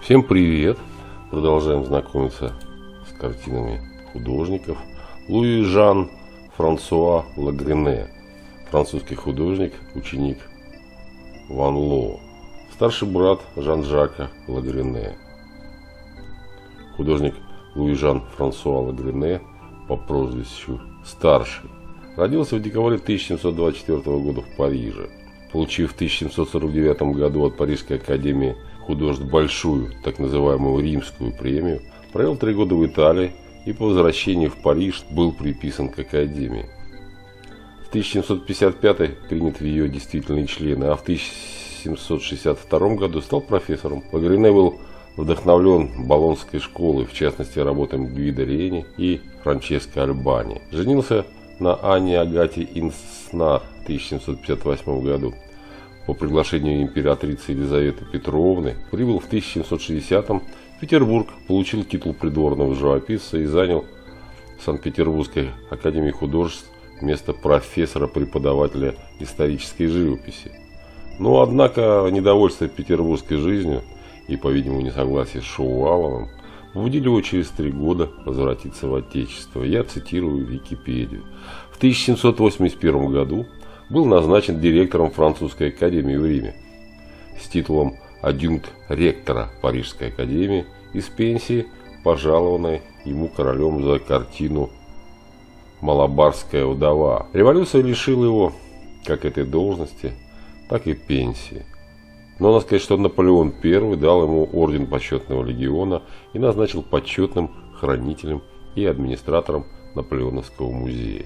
Всем привет! Продолжаем знакомиться с картинами художников. Луи Жан Франсуа Лагрене, французский художник, ученик Ван Ло, старший брат Жан-Жака Лагрене. Художник Луи Жан Франсуа Лагрене по прозвищу Старший родился в декабре 1724 года в Париже. Получив в 1749 году от Парижской академии художеств большую, так называемую римскую премию, провел 3 года в Италии и по возвращении в Париж был приписан к академии. В 1755 принят в ее действительные члены, а в 1762 году стал профессором. Лагрене был вдохновлен Болонской школой, в частности работами Гвидо Рени и Франческо Альбани. Женился на Анне Агате Инснар в 1758 году. По приглашению императрицы Елизаветы Петровны прибыл в 1760 в Петербург, получил титул придворного живописца и занял в Санкт-Петербургской академии художеств место профессора-преподавателя исторической живописи. Но, однако, недовольство петербургской жизнью и, по-видимому, несогласие с Шуваловым побудили его через 3 года возвратиться в Отечество. Я цитирую Википедию. В 1781 году был назначен директором французской академии в Риме с титулом адъюнкт ректора Парижской академии из пенсии, пожалованной ему королем за картину «Малабарская вдова». Революция лишила его как этой должности, так и пенсии. Но надо сказать, что Наполеон I дал ему орден почетного легиона и назначил почетным хранителем и администратором Наполеоновского музея.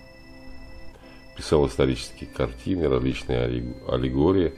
Писал исторические картины, различные аллегории,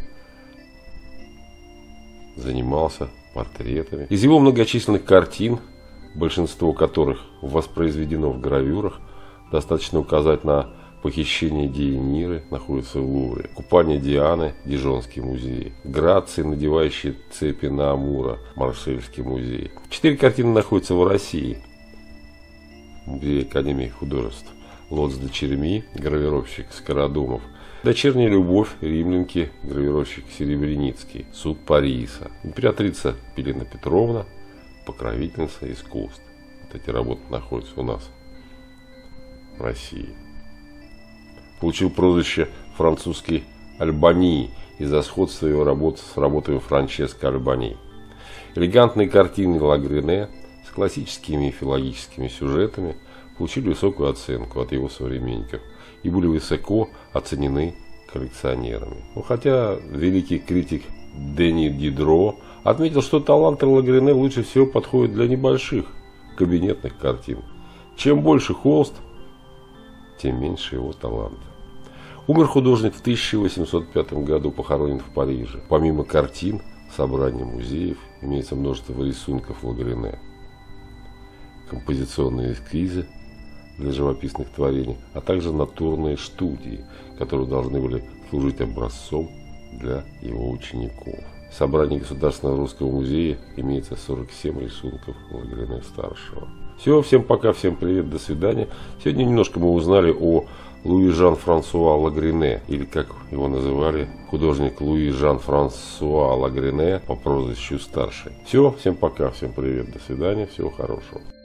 занимался портретами. Из его многочисленных картин, большинство которых воспроизведено в гравюрах, достаточно указать на «Похищение Дeianиры», находится в Лувре, «Купание Дианы», Дижонский музей, «Грации, надевающие цепи на Амура», Марсельский музей. 4 картины находятся в России, в Музее Академии художеств. «Лот с дочерьми», гравировщик Скородумов, «Дочерняя любовь», римлянки, гравировщик Серебряницкий, «Суд Париса», императрица Пелена Петровна, покровительница искусств. Вот эти работы находятся у нас в России. Получил прозвище французский Альбани из-за сходства его работ с работами Франческо Альбани. Элегантные картины Лагрене с классическими мифологическими сюжетами получили высокую оценку от его современников и были высоко оценены коллекционерами. Но хотя великий критик Дени Дидро отметил, что таланты Лагрене лучше всего подходят для небольших кабинетных картин. Чем больше холст, тем меньше его таланта. Умер художник в 1805 году, похоронен в Париже. Помимо картин, собраний музеев, имеется множество рисунков Лагрене, композиционные эскизы для живописных творений, а также натурные студии, которые должны были служить образцом для его учеников. В собрании Государственного русского музея имеется 47 рисунков Лагрене-старшего. Все, всем пока, всем привет, до свидания. Сегодня немножко мы узнали о Луи Жан Франсуа Лагрене, или как его называли, художник Луи Жан Франсуа Лагрене по прозвищу Старший. Все, всем пока, всем привет, до свидания, всего хорошего.